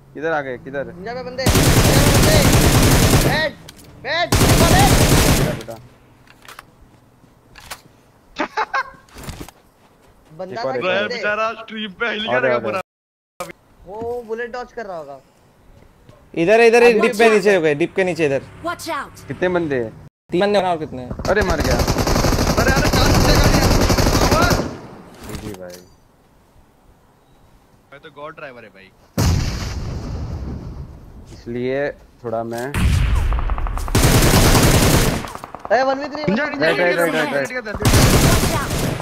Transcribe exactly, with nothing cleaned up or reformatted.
किधर आ गए किधर? निंजा पे बंदे, निंजा पे बंदे। बैठ, बैठ, बैठ। बेटा बंदा था ब्रो बेचारा स्ट्रीम पे हिल गया पूरा। वो बुलेट डॉज कर रहा होगा। इधर इधर डिप पे नीचे हो गए, डिप के नीचे इधर। Watch out. कितने बंदे हैं? तीन बंदे और कितने? अरे मर गया। अरे अरे चार बंदे गाड़ी। जी भाई मैं तो गॉड ड्राइवर है भाई, इसलिए थोड़ा मैं A one V three ninja ninja right right right right Watch out.